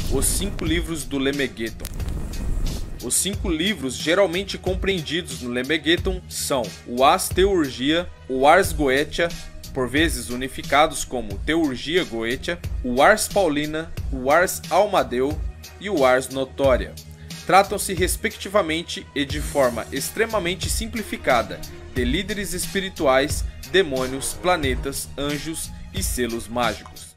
Os 5 livros do Lemegeton. Os 5 livros geralmente compreendidos no Lemegeton são o Ars Theurgia, o Ars Goetia, por vezes unificados como Theurgia Goetia, o Ars Paulina, o Ars Almadeu e o Ars Notoria. Tratam-se respectivamente e de forma extremamente simplificada de líderes espirituais, demônios, planetas, anjos e selos mágicos.